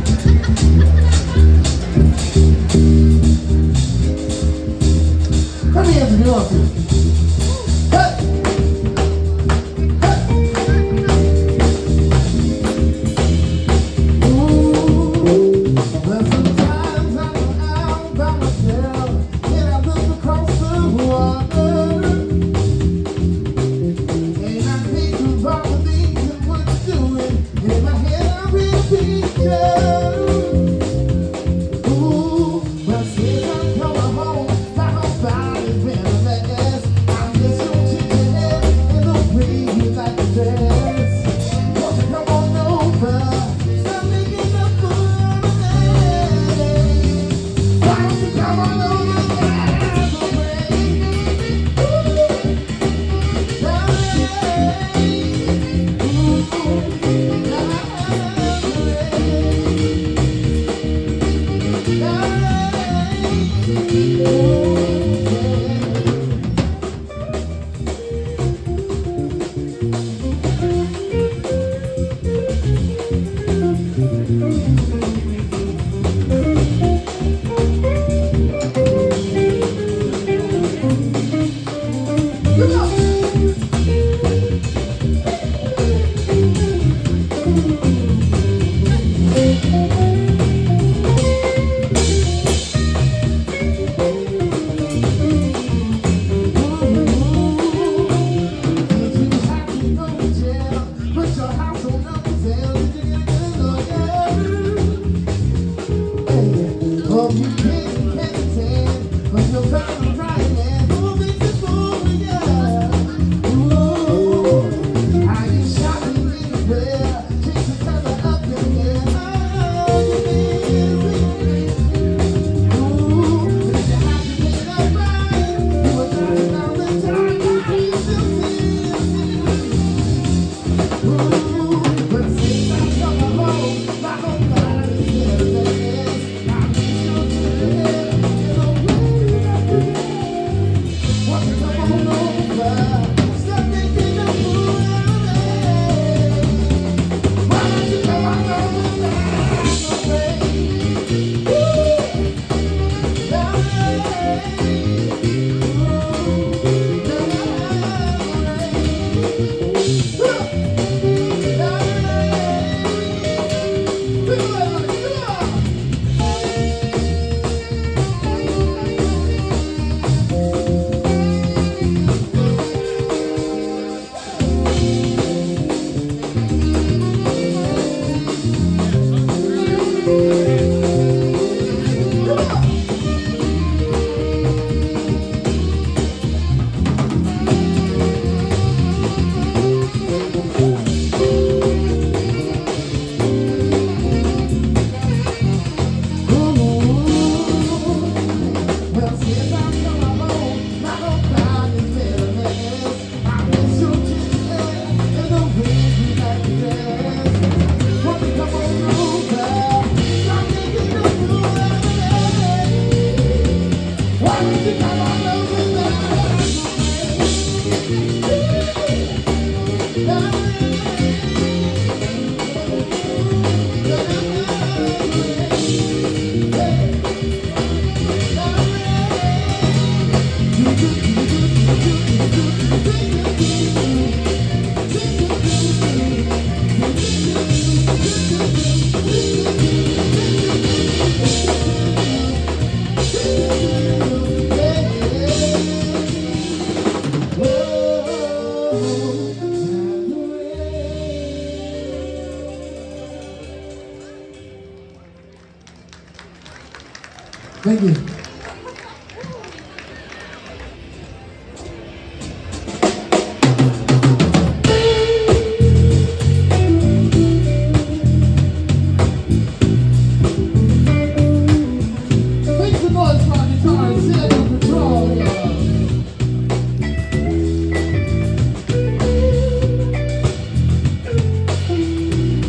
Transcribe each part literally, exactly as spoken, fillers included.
Thank you.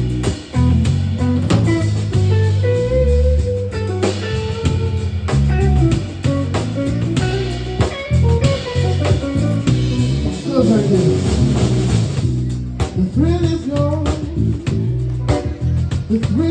Thank you.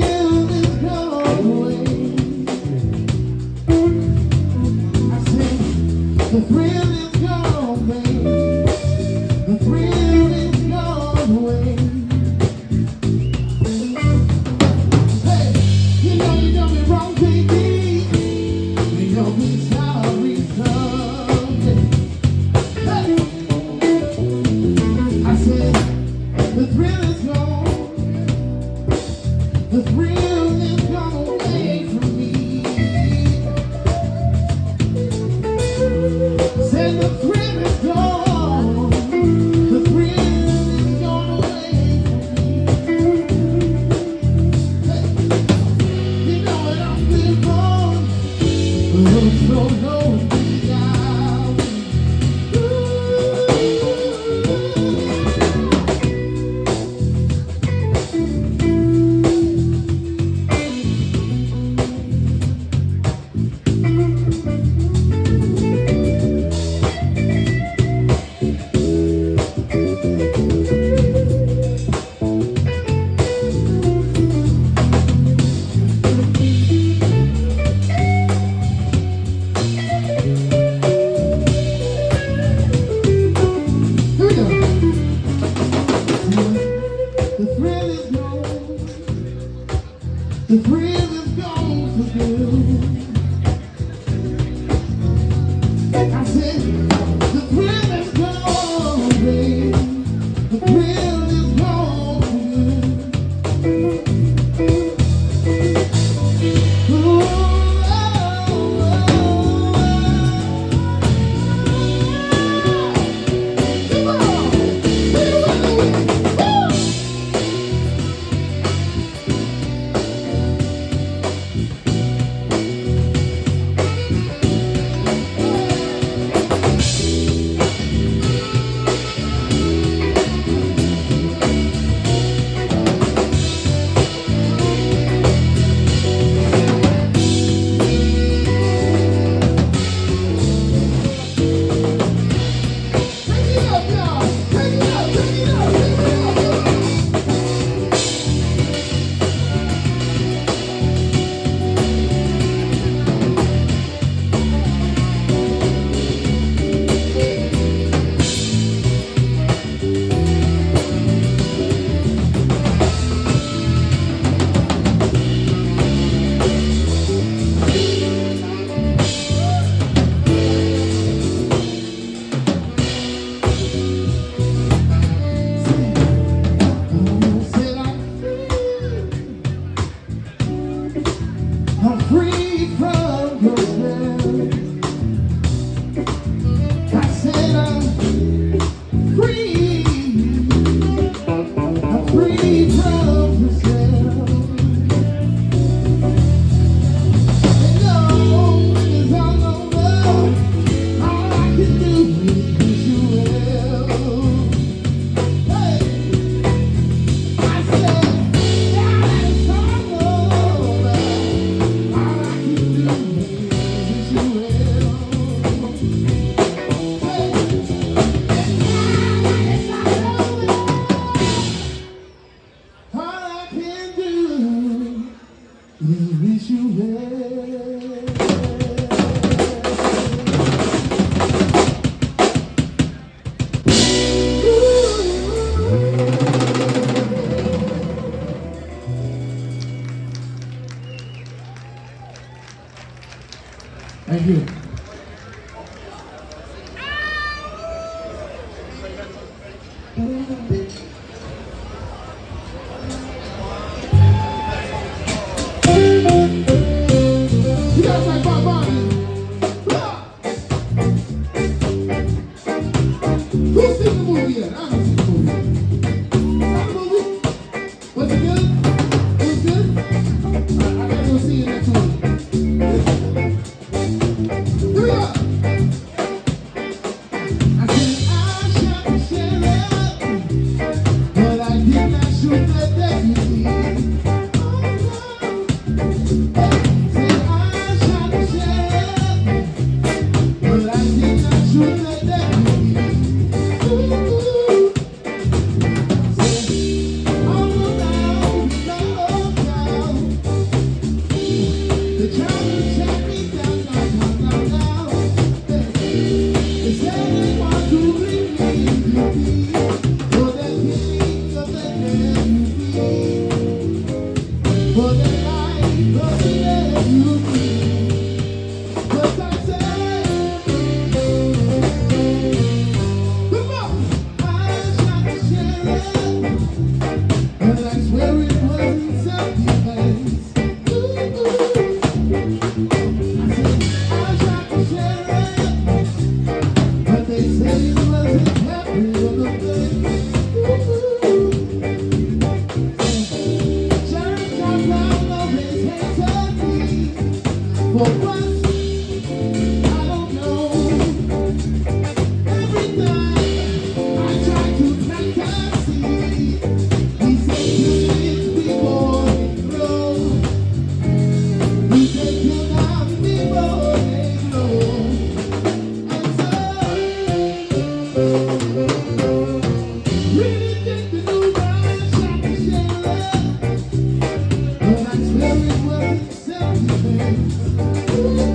Thank you. You guys like Bob Marley? Who's seen the movie yet? I haven't seen the movie. Saw the movie? Was it good? It was good? Alright, I gotta go see it next week. For the life of the love you need. But I say, come on, I tried to share it, but I swear it wasn't self-defense. Ooh, I said, I tried to share it, but they said it wasn't happy on the thing. For what? I don't know. Every time I try to plant a seed, he said you live before they grow. He said you down before they grow. And so, really think the new man shot the sheriff, but I swear it wasn't self-defense. Ooh.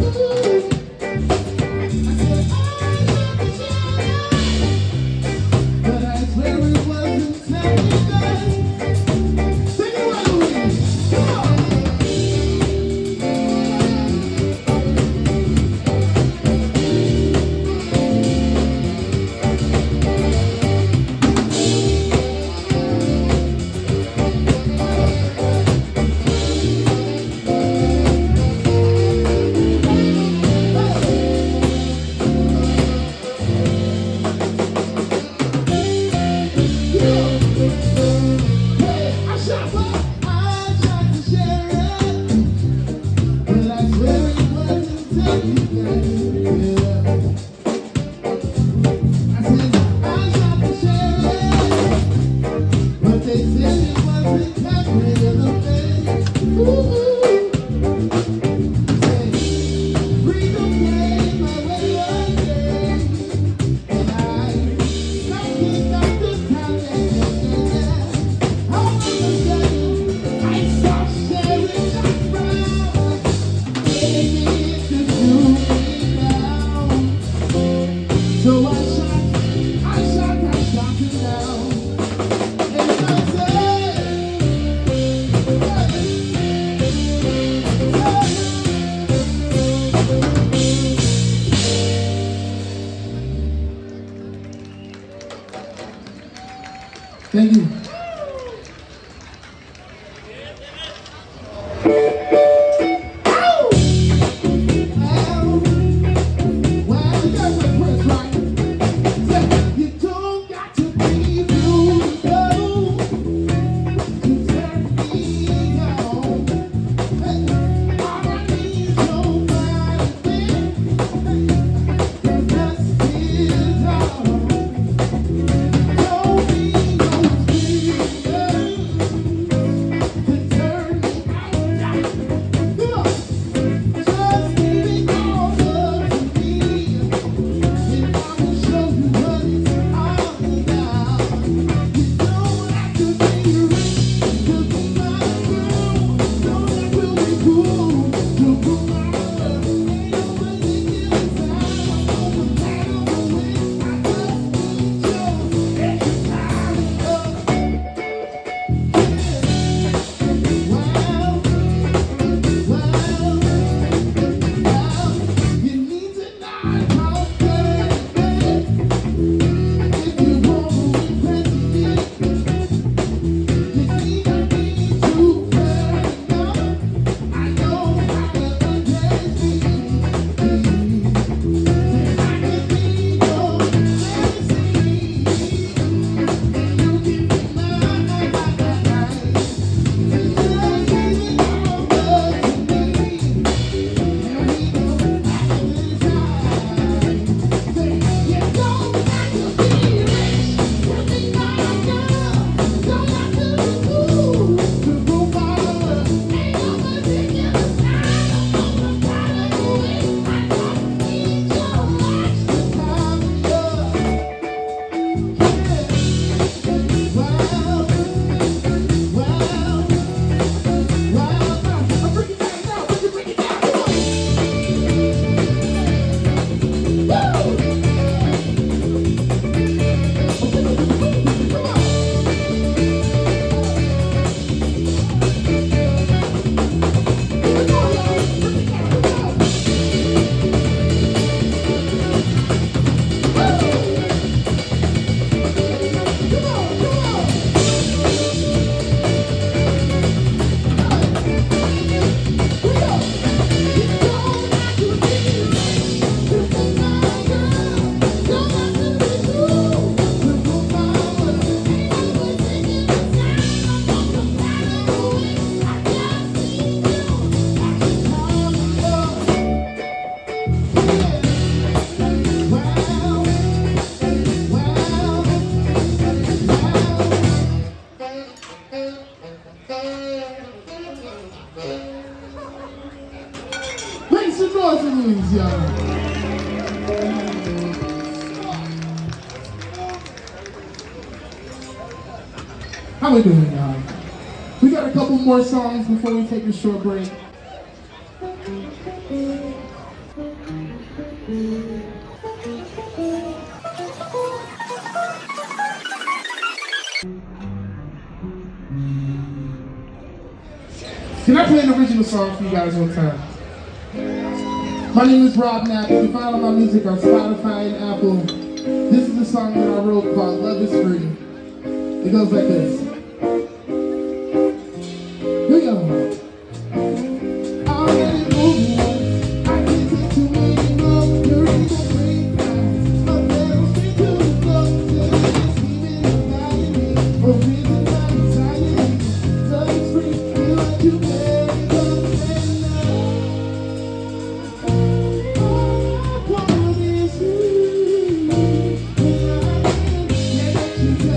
Make some noise for these, y'all. How we doing, y'all? We got a couple more songs before we take a short break. Can I play an original song for you guys one time? My name is Rob Knapp. You can find all my music on Spotify and Apple. This is a song that I wrote called Love is Free. It goes like this. Here we go. Already moving on. I can't take too many more. You're in the brain clouds. Up there, straight to the floor. Till it's scheming about me. Or reason by anxiety. Love is free. You let you play. Love is all I want is you. When I can't let you go.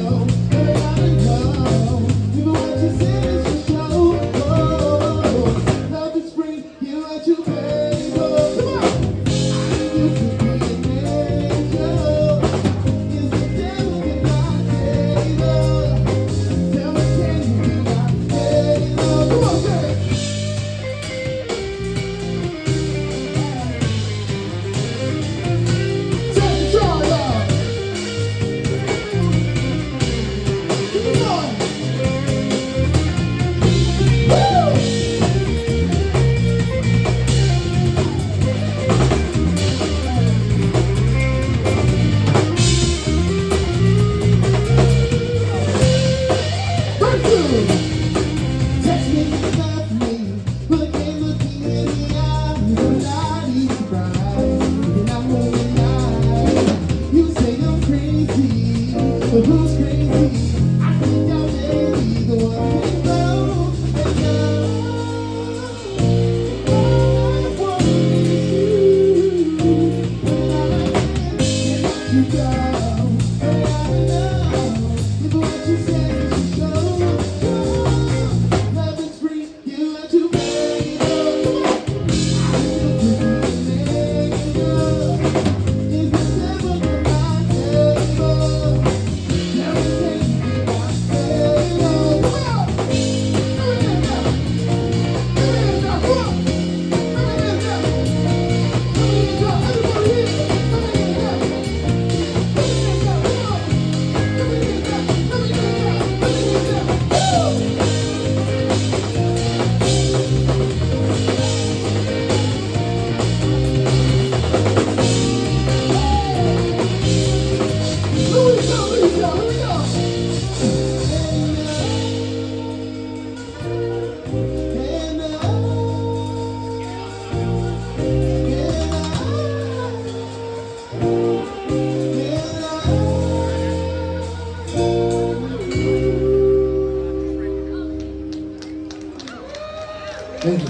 Thank you.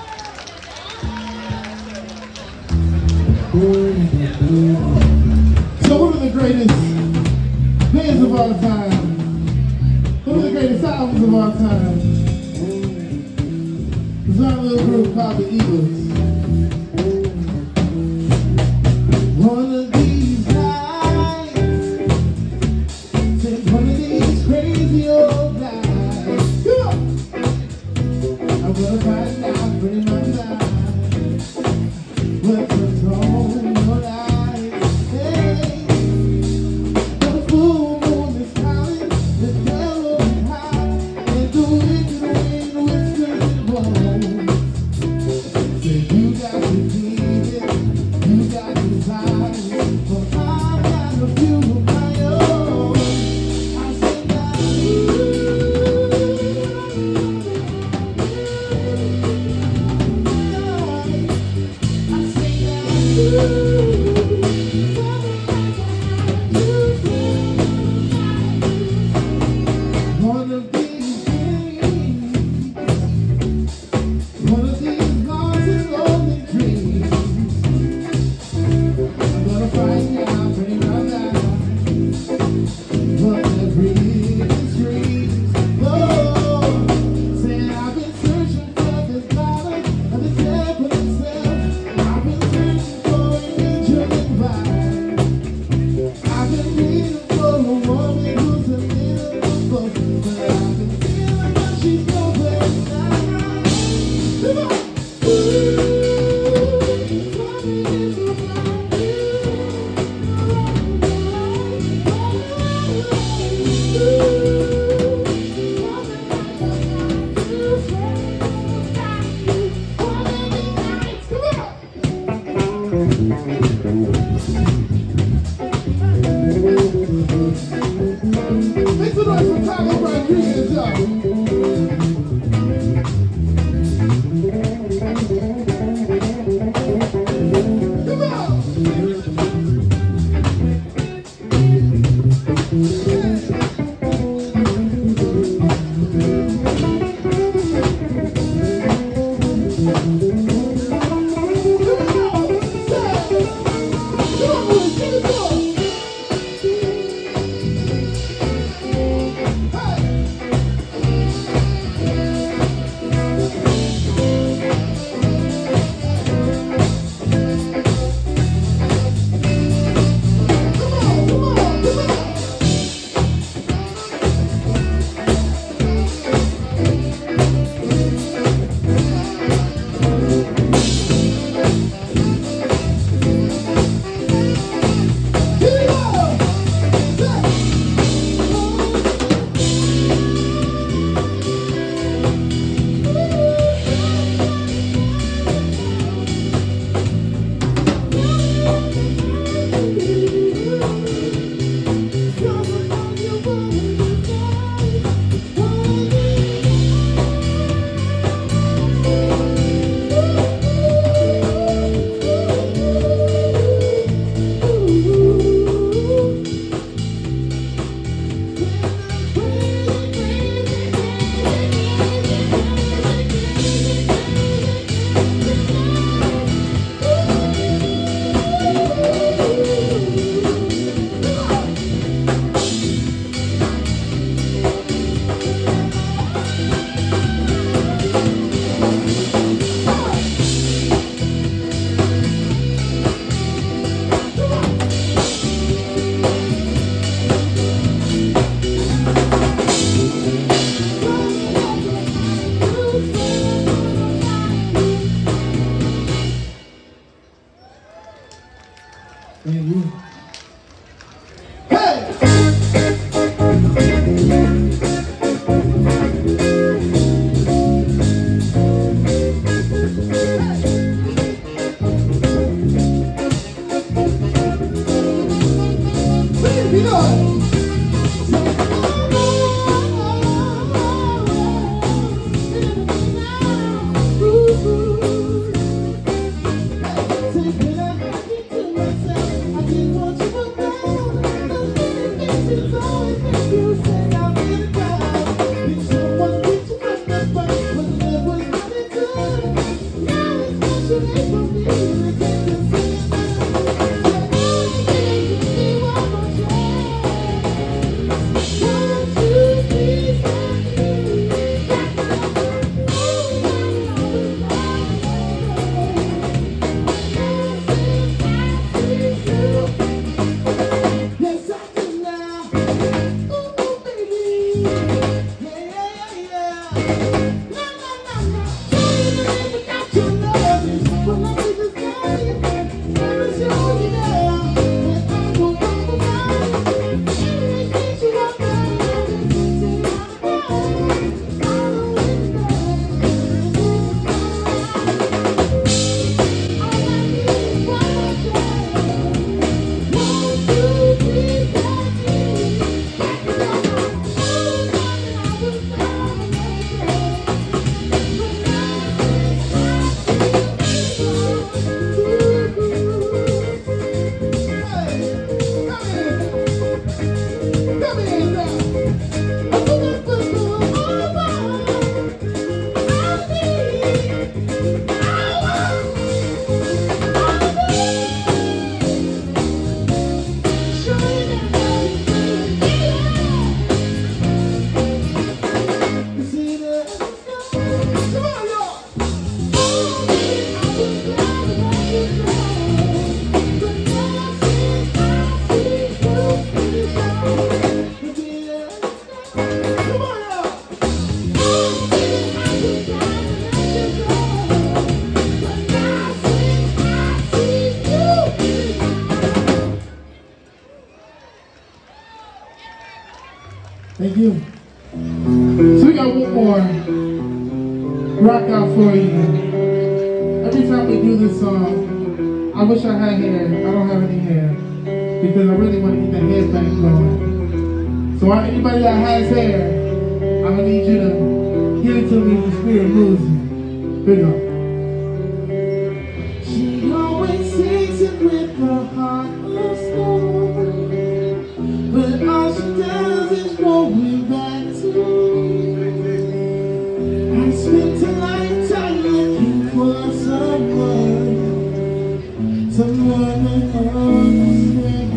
So one of the greatest bands of all time, one of the greatest albums of all time, is our little group called the Eagles. One of these nights, take one of these crazy old nights. Come on! I'm gonna find out pretty much now what's wrong in your life. Hey, the full moon is calling, the devil is high, and the wicked wind whispers and blows. Say you got to keep it, you got to fight it, but I've got a few of my own. I said that you. Thank you. So we got one more rock out for you. Every time we do this song, I wish I had hair. I don't have any hair because I really want to get that headbang going. So anybody that has hair, I'm gonna need you to give it to me if the spirit moves me. Here we go. She always sings it with her heart of stone, but all she does is roll me back to me. I spent a lifetime looking for someone, someone that understands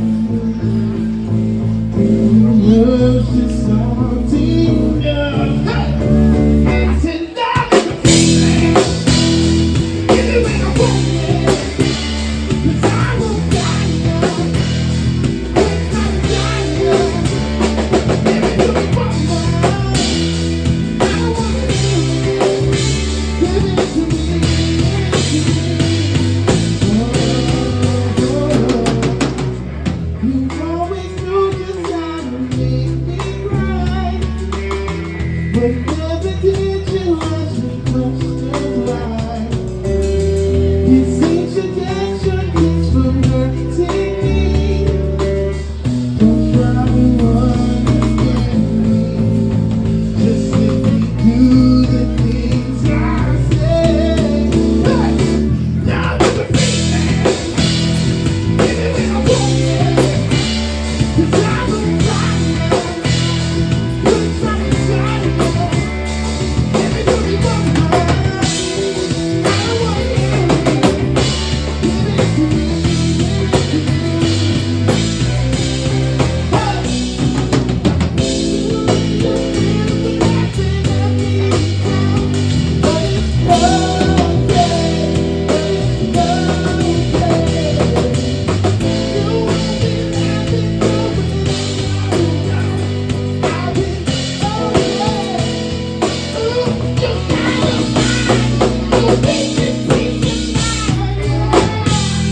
me. Love's just something else. I said, love is a feeling. Give me when I want it, 'cause I won't die young. Wait, I'm dying young. Give it to me one more. I don't wanna lose it. Give it to me, give it to me. Oh, oh, oh. You always knew just how to make me cry, but never did you ask me questions why. You seem to get your kiss from hurting me. Don't try to understand me. Just simply do the things I say. Hey! Now there's a feeling. Give me when I want it, 'cause I won't die young. Put some inside of you. Give it to me one more. I don't wanna hear it. Give it to me, give it to me. Hey! You feel the blessing of me now, but it's okay, but it's okay. You won't be laughing through it now. I'll be okay. Ooh, you gotta find your peace and peace of mind.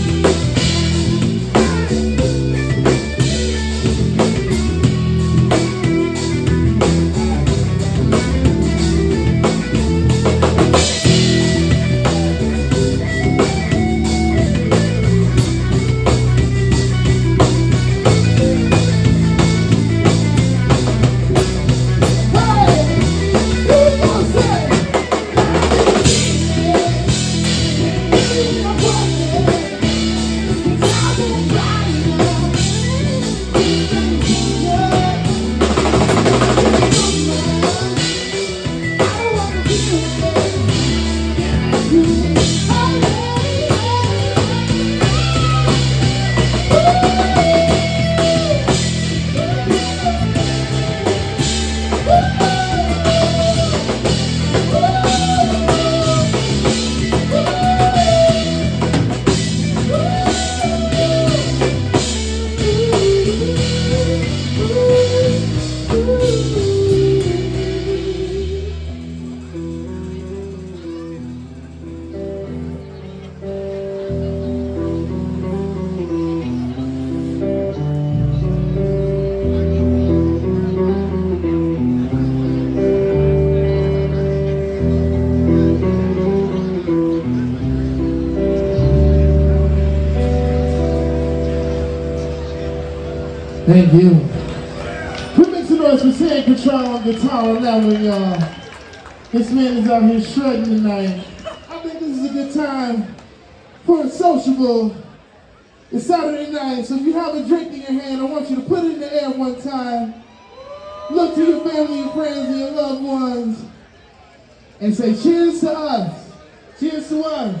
Thank you. Quick make some noise for saying Catral on guitar on that one, y'all. This man is out here shredding tonight. I think this is a good time for a sociable. It's Saturday night, so if you have a drink in your hand, I want you to put it in the air one time. Look to your family and friends and your loved ones and say cheers to us. Cheers to us.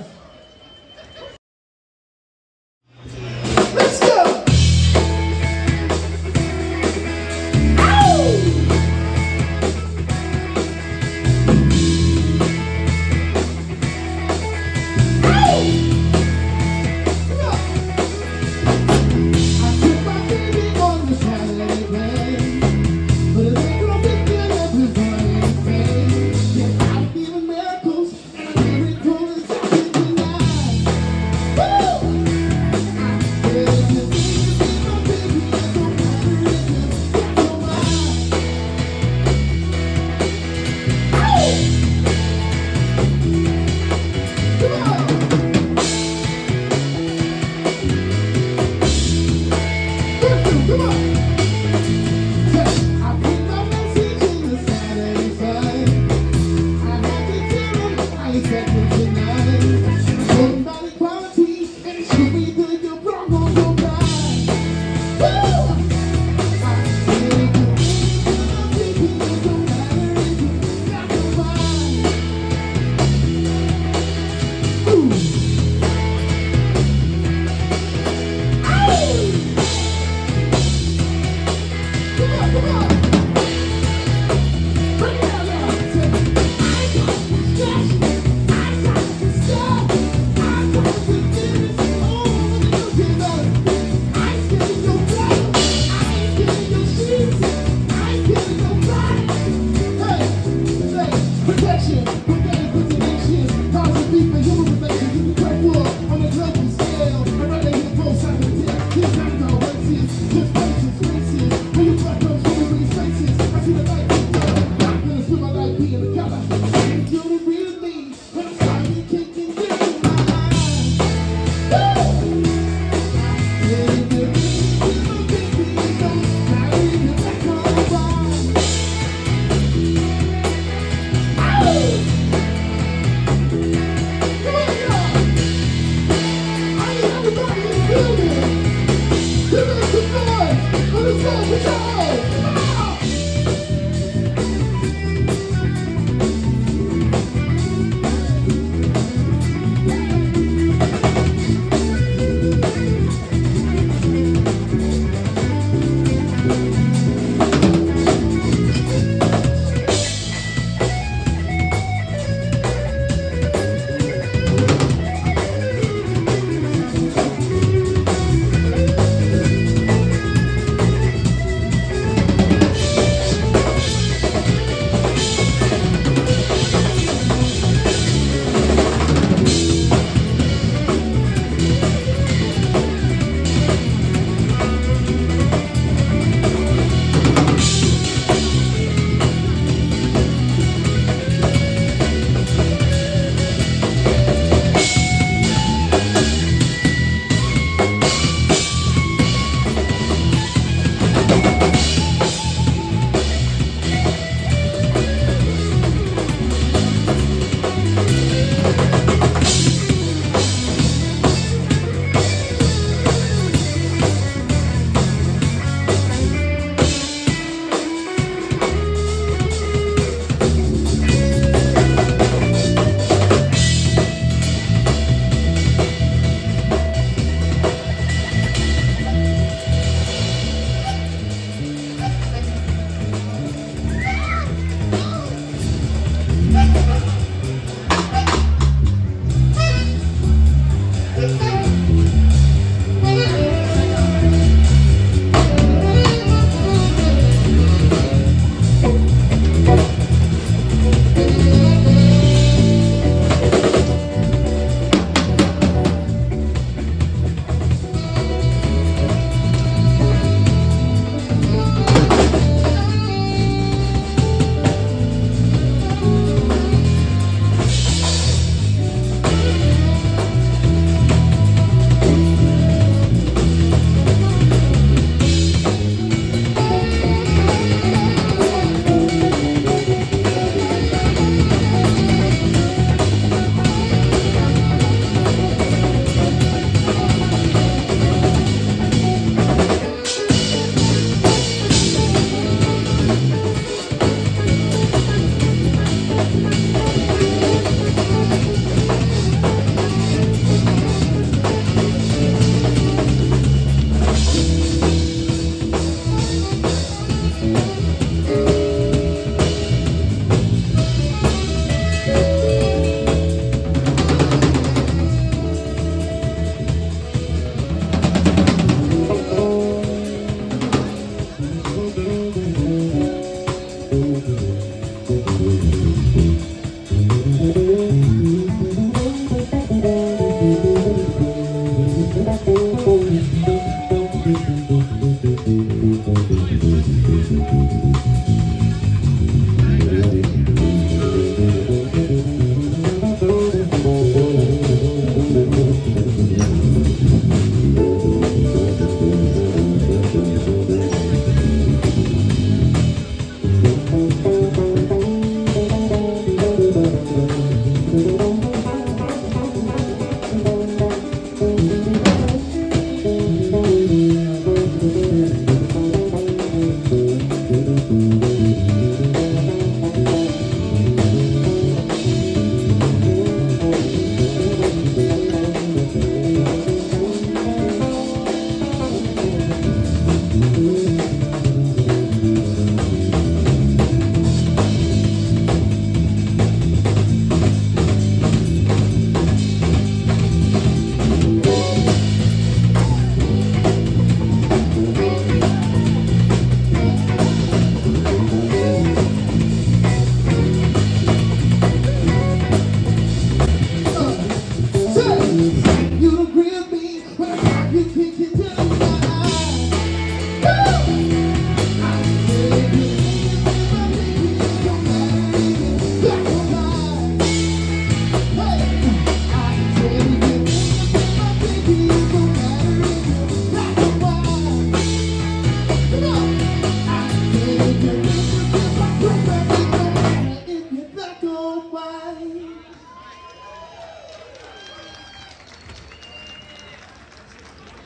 Let's go! Miracles and a miracle is happening.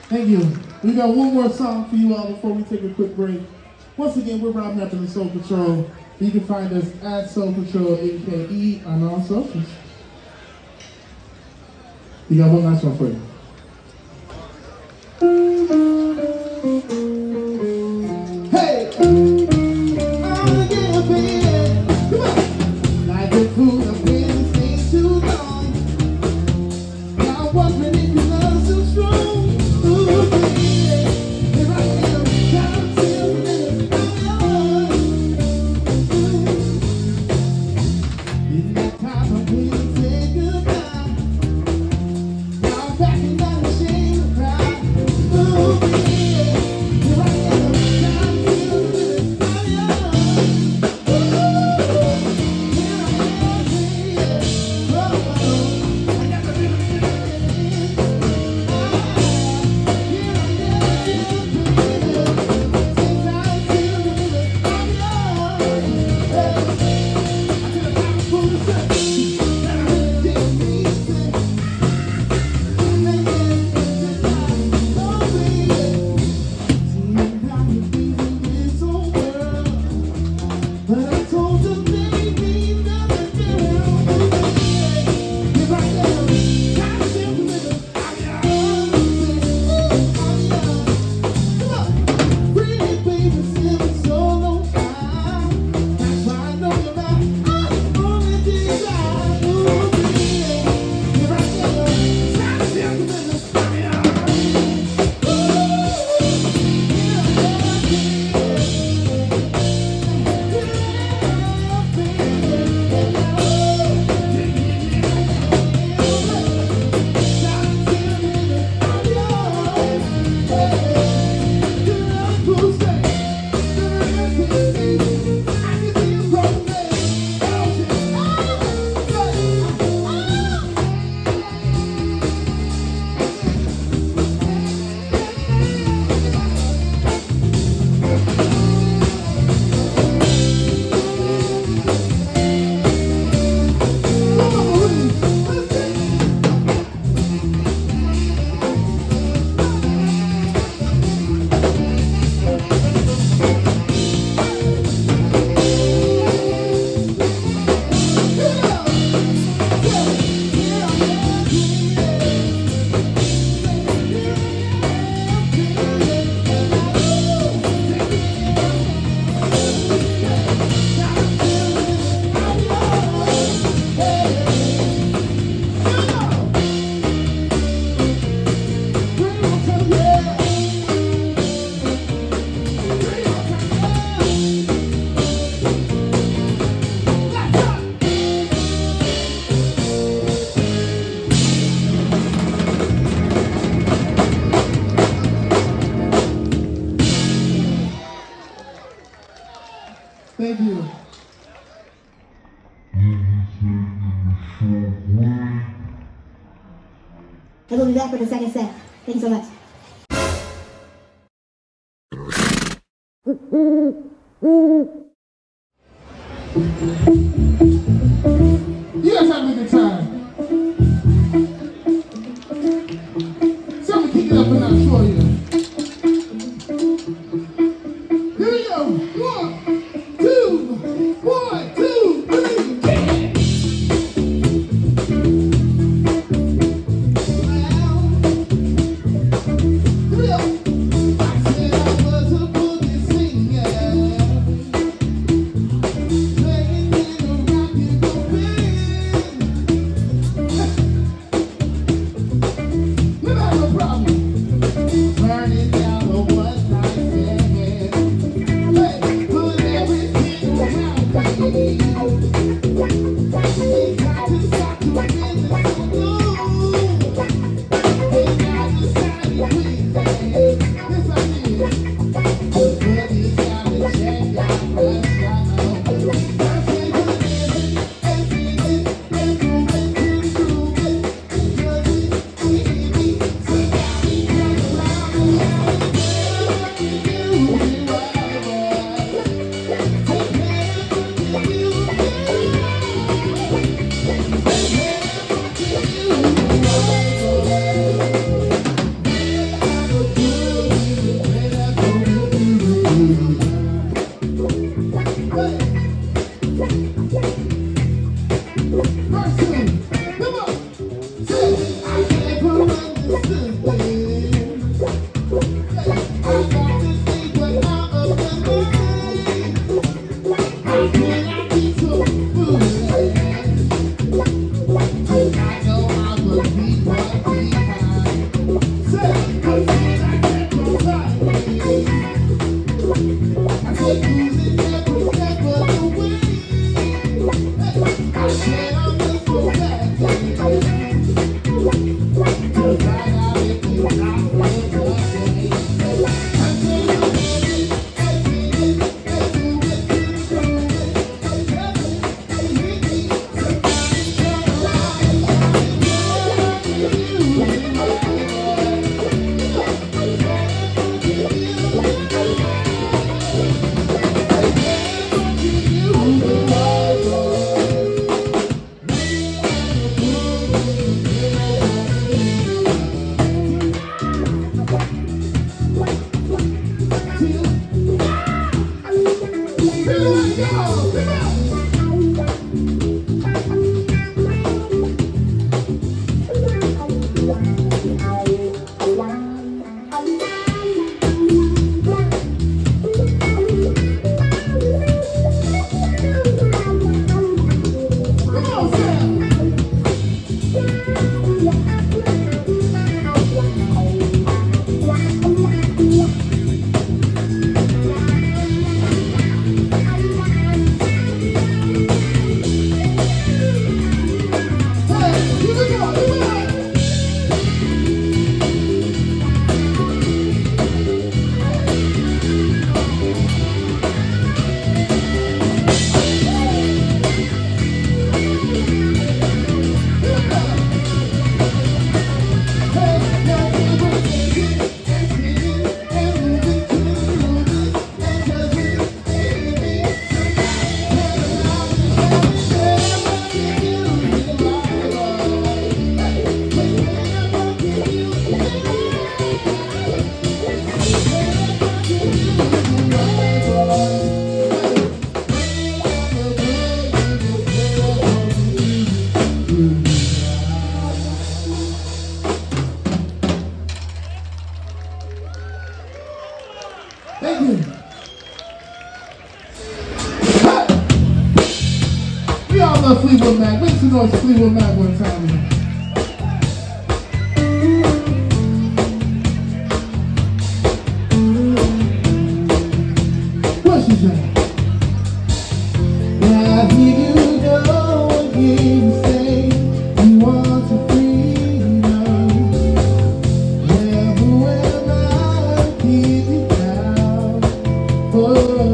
Thank you. We got one more song for you all before we take a quick break. Once again, we're Rob Knapp and the Soul Patrol. You can find us at Soul Patrol M K E on all socials. We got one last one for you. Hey! Oh yeah, baby! Come on! Like a fool, I've been staying too long. Now I'm wondering if your love's so strong. Ooh, baby, here I am, trying to tell you that I'm yours. In that time I couldn't say goodbye. Now I'm packing down the shame of pride. Ooh, baby, here I am, trying to tell you that I'm yours. Ooh, here I am, baby. Oh, oh, I got the feeling. Thank you. And we'll be back with the second set. Thank you so much. You guys having a good time? So I'm gonna kick it up and I'll show you. Here we go. One, two, one, two, three, yeah. Fleetwood Mac. Make some noise for Fleetwood Mac one time. What she say? Yeah, I hear you go and you say you want to freedom. Yeah, who am I to keep you down? Oh.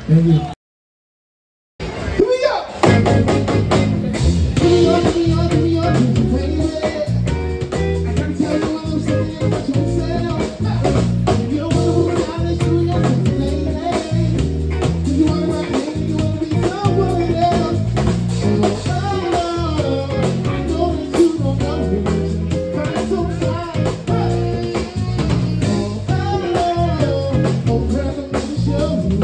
Thank you. Here we go. Here we go, here we go, here we go, baby. I can tell you what I'm saying about yourself. If you don't want to move down the street, I'm just lady. If you want to rock me, you want to be somebody else. Oh, oh, I know that you don't know me, but it's so fine. Oh, oh, oh, girl, I'm gonna show you.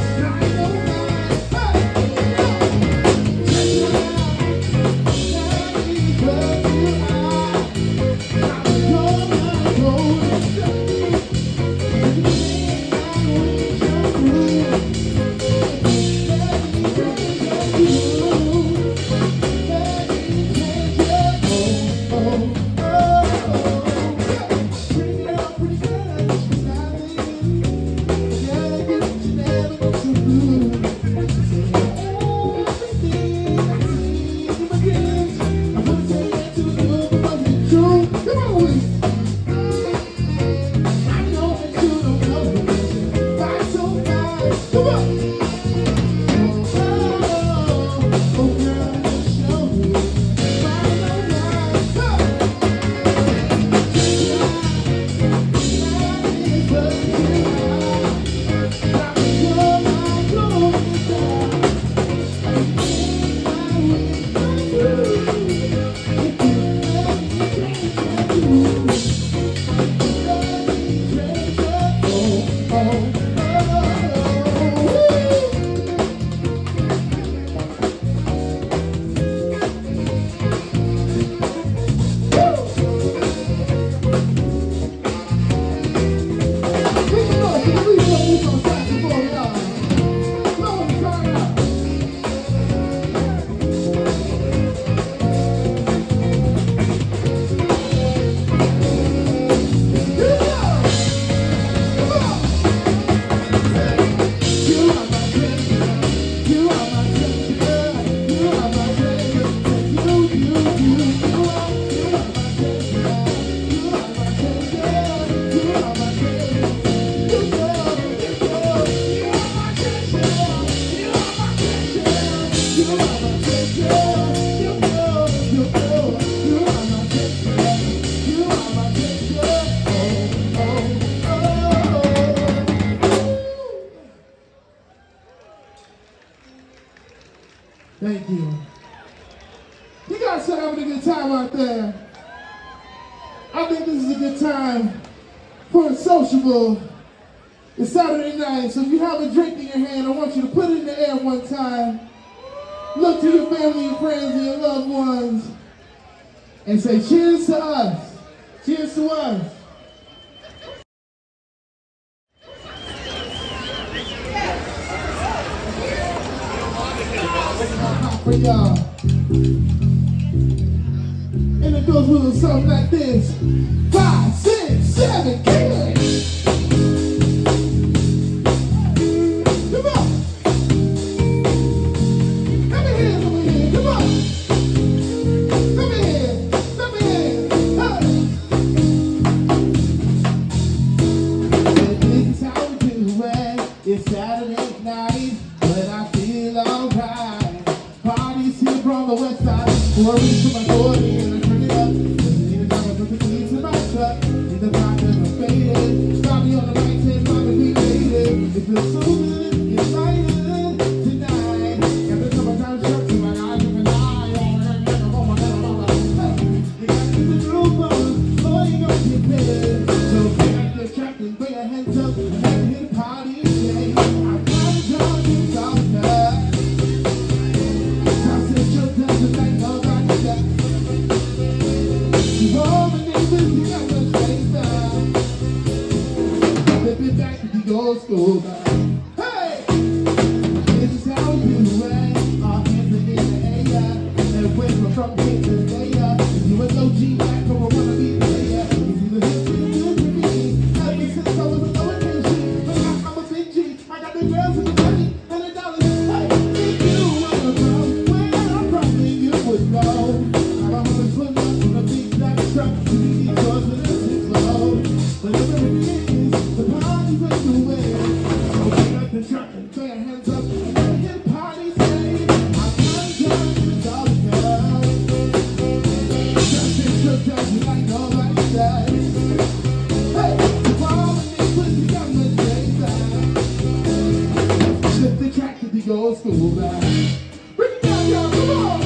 Thank you. You guys are having a good time out there. I think this is a good time for a sociable. It's Saturday night, so if you have a drink in your hand, I want you to put it in the air one time. Look to your family and friends and your loved ones and say cheers to us. Cheers to us. For y'all. And it goes with something like this. Five, six, seven, eight. Come on. Let me hear, let me hear. Come on. Let me hear. Let me hear. Hey. This is how we do it. It's Saturday night, but I feel alright. Parties here from the west side. Worries to my forty and I turn it up. Doesn't need a driver for the keys in my truck. Need the vodka and faded. Got me on the right hand, Bobby, we made it. It feels so good, it's lighter tonight. Every time I time shut to my eyes, you can eye. You got to the groove on, boy, you gon' get paid. So pick up your track and put your hands up and let me hit the party today. I got a job in South. go to school back. Bring it down, y'all, come on!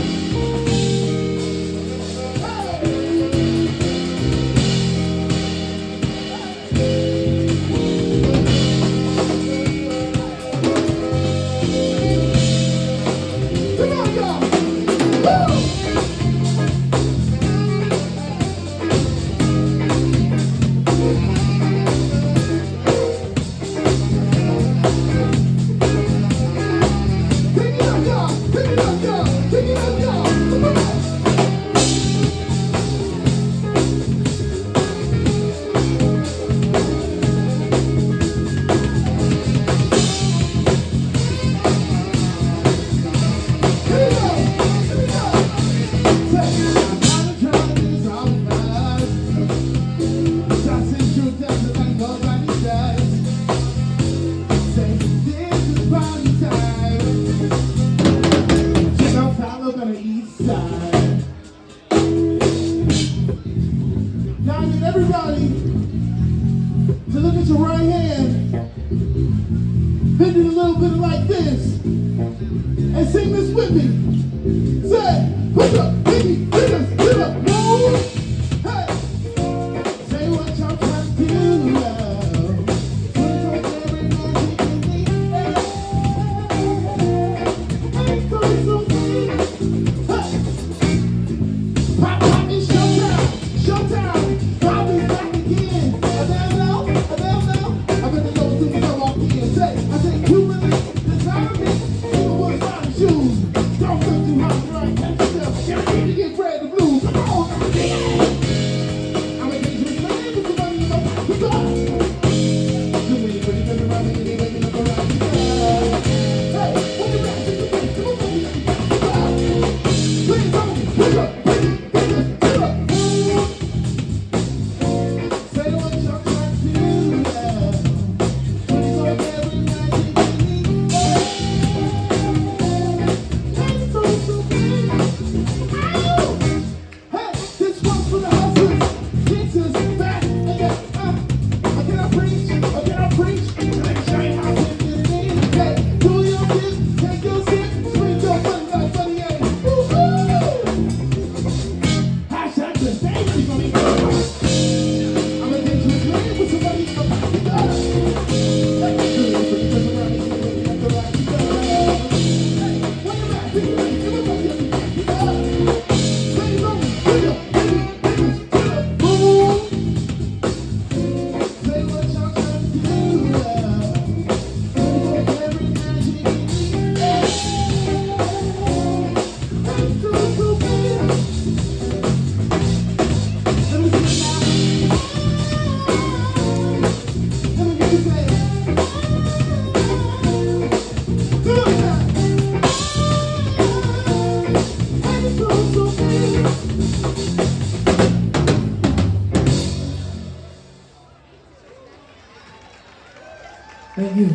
Thank you.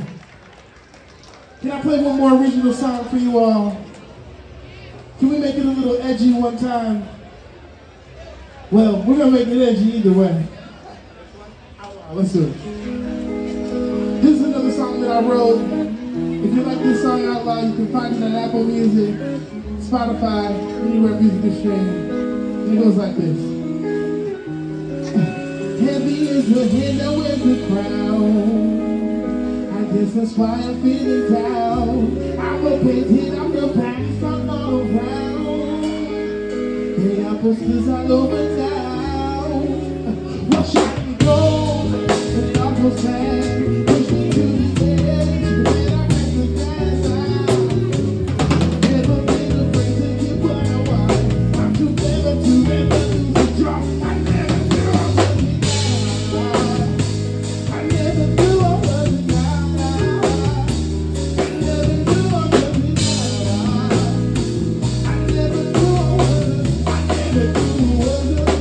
Can I play one more original song for you all? Can we make it a little edgy one time? Well, we're gonna make it edgy either way. Let's do it. This is another song that I wrote. If you like this song out loud, you can find it on Apple Music, Spotify, anywhere music is streamed. And it goes like this. Heavy is the head, now where's the crown? I guess that's why I'm feeling down. I'm a painted, I'm the past, I'm all around. They got posters all over town. What shall we go? And it all goes sad. Push me to the edge, but then I break the gas out. Never been afraid to get what I want. I'm too clever to ever lose a drop. I never knew I wasn't down. I never knew I wasn't down. I never knew I wasn't down. I never knew I wasn't. I never knew I wasn't.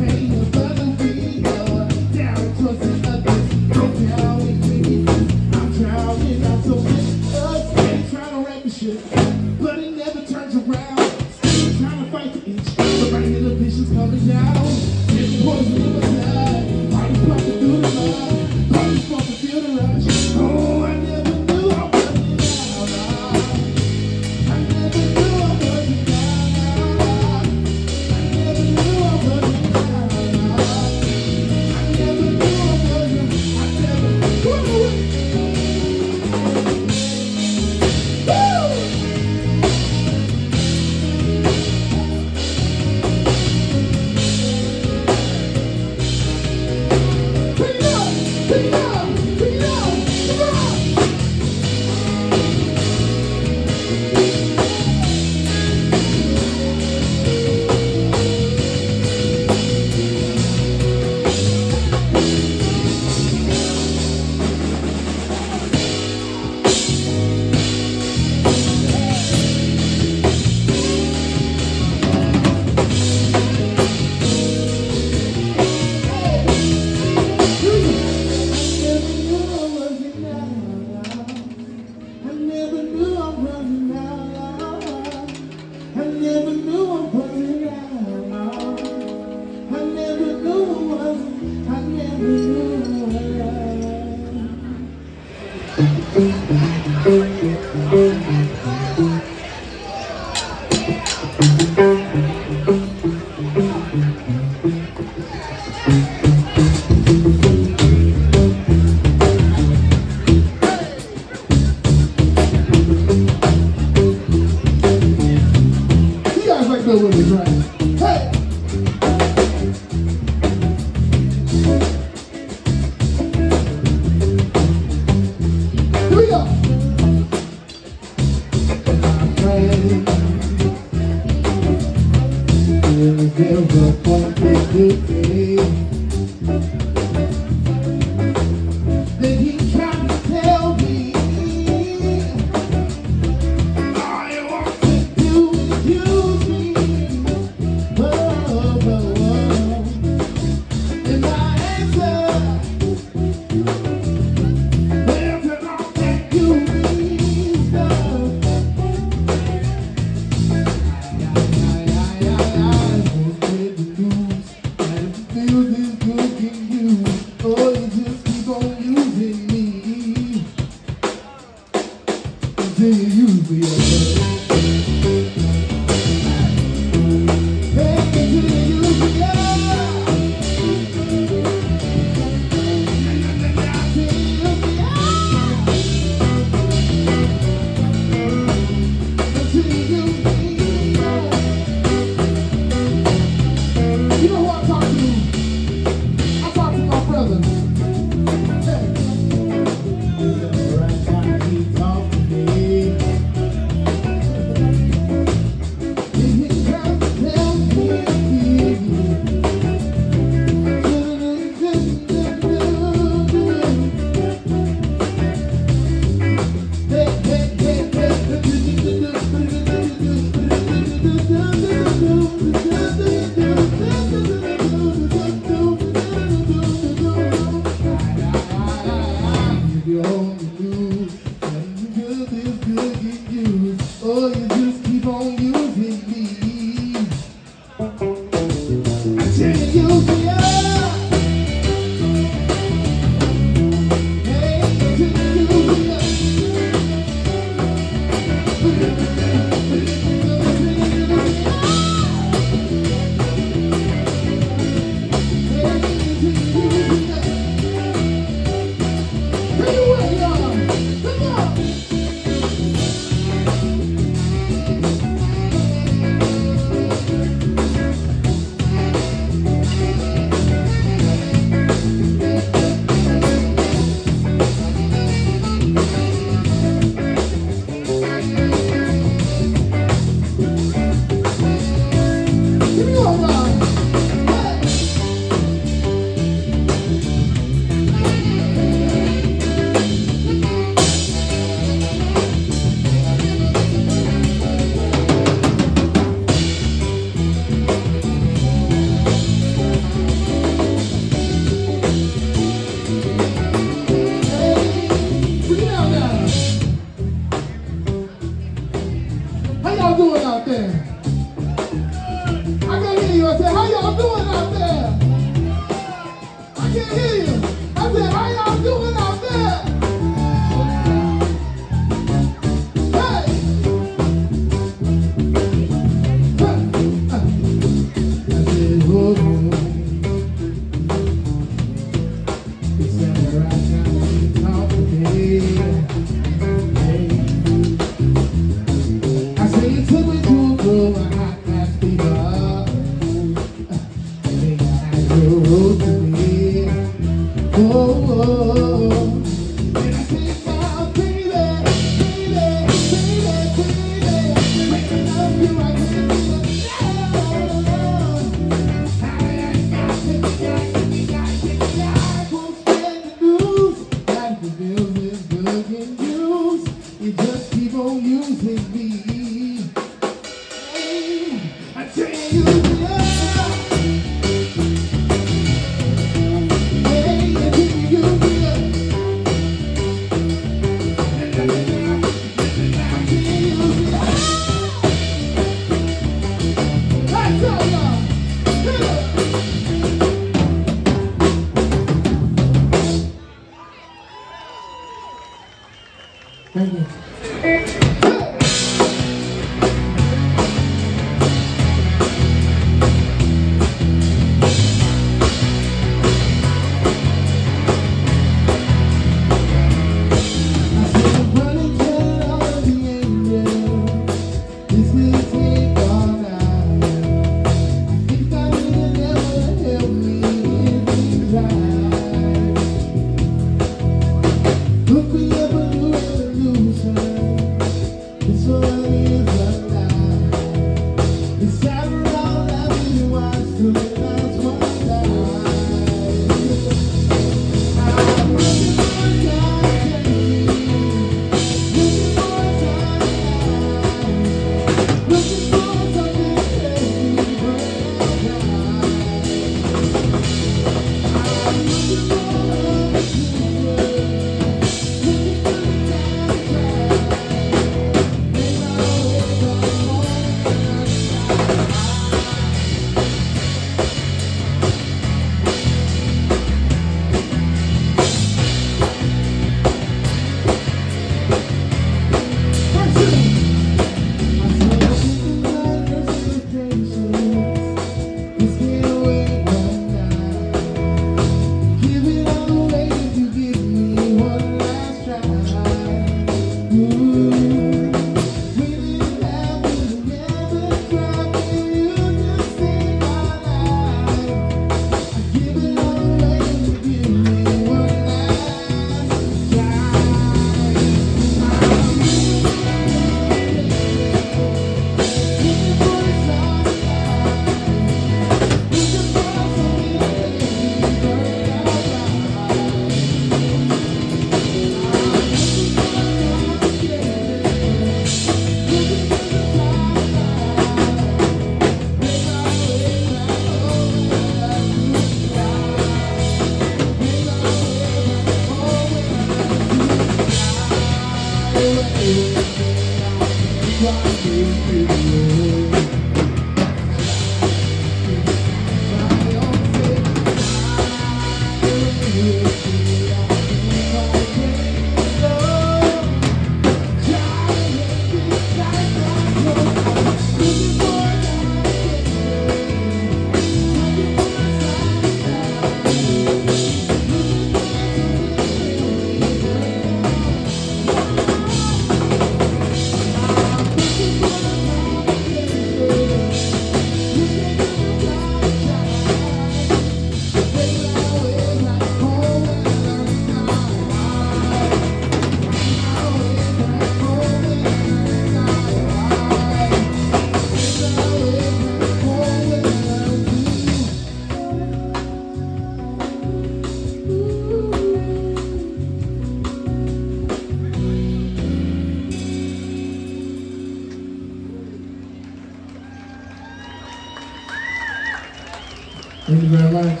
you very much.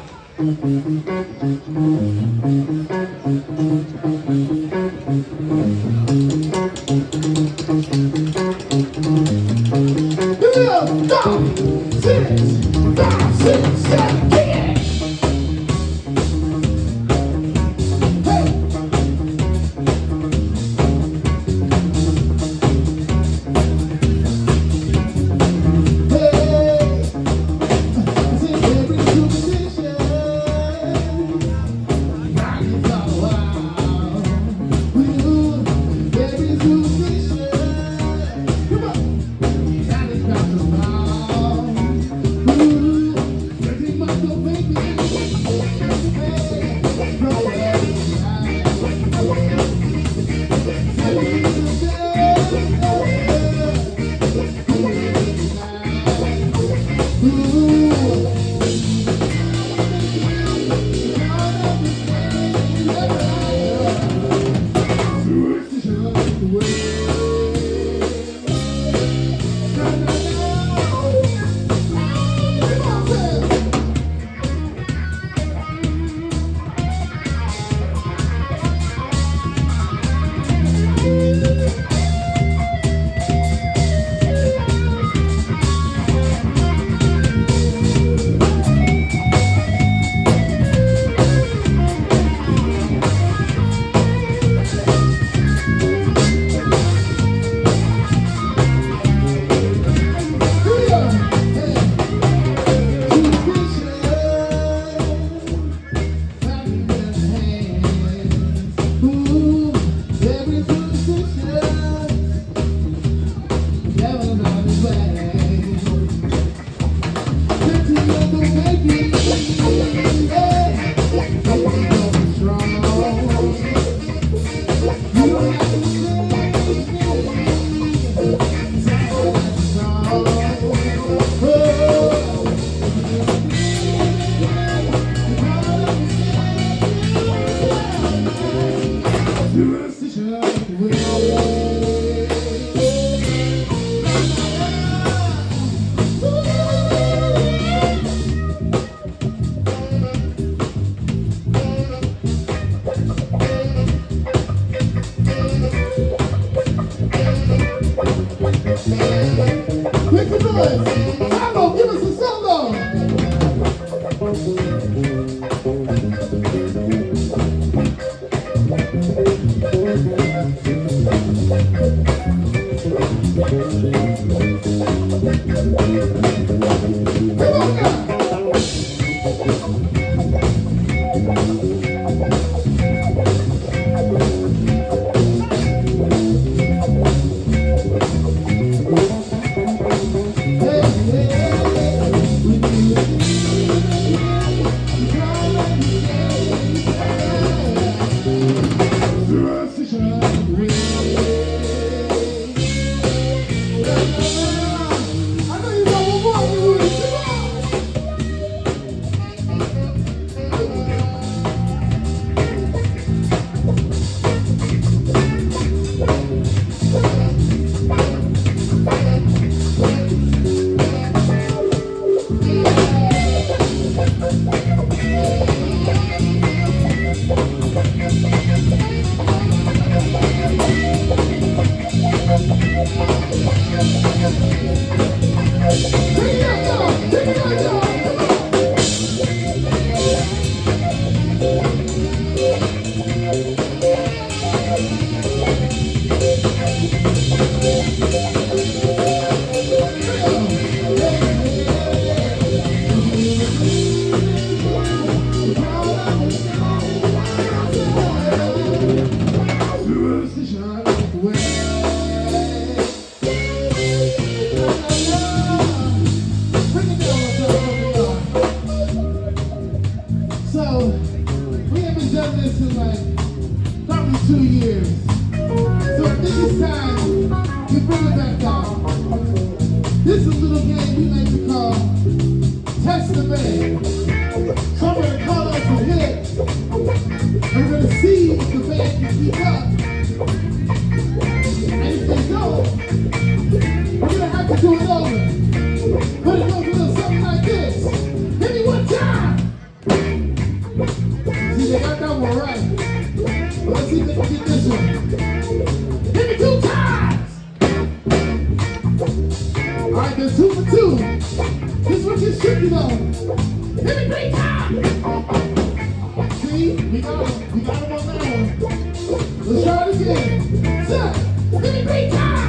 Give it up, five, six, five, six, seven, eight. But it goes a little something like this. Give me one time. See, they got that one right. But let's see if they can get this one. Hit me two times! Alright, there's two for two. This one gets tricky though. Hit me three times! See, we got him. We got him on that one. Let's try it again. Set. Hit me three times!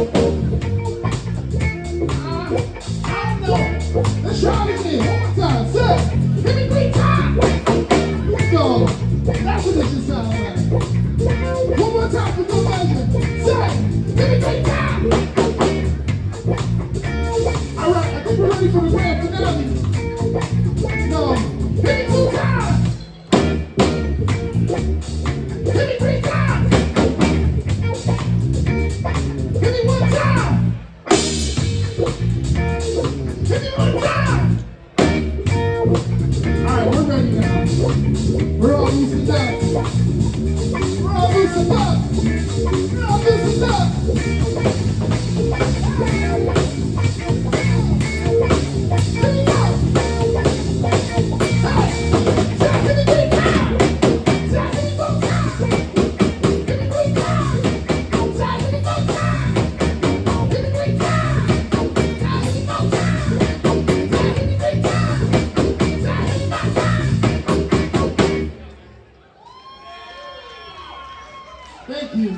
Let's try it again. One more time. Set. Hit me three times. So, that's what this should sound like. One more time for good measure. Set. Hit me three times. All right, I think we're ready for the grand finale. No, hit me two times. Hit me three times. Hit me one time. Hit me one time! Alright, we're ready now. We're all loosened up. We're all loosened up. We're all loosened up. Here we go! Hey! Jack, hit me three times! Jack, hit me four times! Hit me three times! Jack, hit me four times! Hit me three times! Jack, hit me four times! Thank you.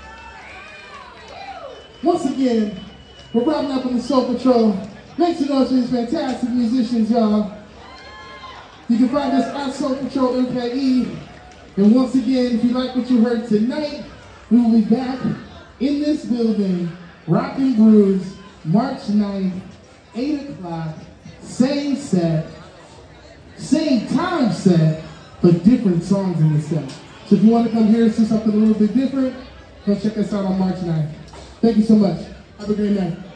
Once again, we're wrapping up in the Soul Patrol. Thanks to those these fantastic musicians, y'all. You can find us at Soul Patrol M K E. And once again, if you like what you heard tonight, we will be back in this building, Rock Brews, March ninth, eight o'clock, same set, same time set, but different songs in the set. So if you want to come here and see something a little bit different, come check us out on March ninth. Thank you so much. Have a great night.